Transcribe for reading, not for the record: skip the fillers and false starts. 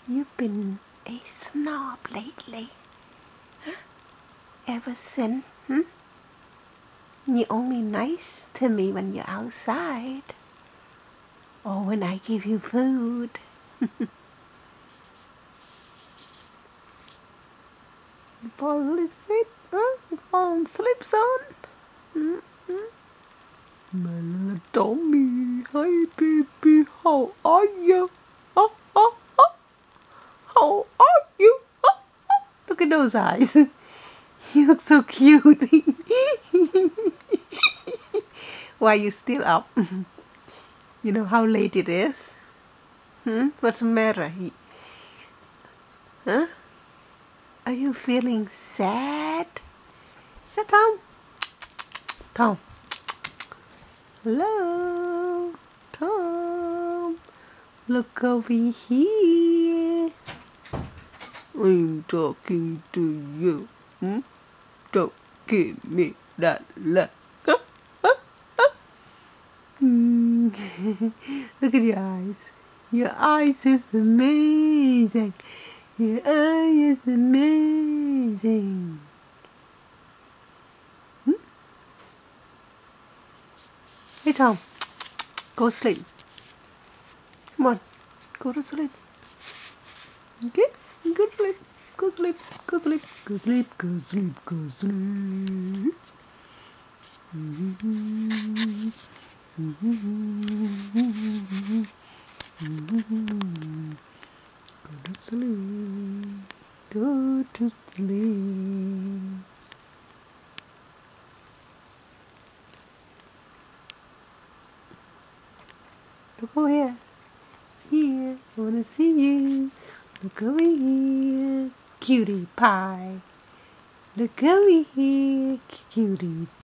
You've been a snob lately. Ever since, you're only nice to me when you're outside. Or when I give you food. You fall asleep, huh? You fall asleep, son? My little Tommy, hi baby, how are you? Oh, oh, oh. How are you? Oh, oh. Look at those eyes. You look so cute. Why are you still up? You know how late it is? What's the matter? Huh? Are you feeling sad? Yeah, Tom? Tom. Hello? Tom. Look over here. I'm talking to you. Don't give me that look. Look at your eyes. Your eyes is amazing. Your eye is amazing. Hey Tom, go sleep. Come on, go to sleep. Okay? Go to sleep. Go sleep. Go sleep. Go sleep. Go sleep. Go sleep. Go to sleep. Go to sleep. Look over here. Here, I wanna see you. Look over here, cutie pie. Look over here, cutie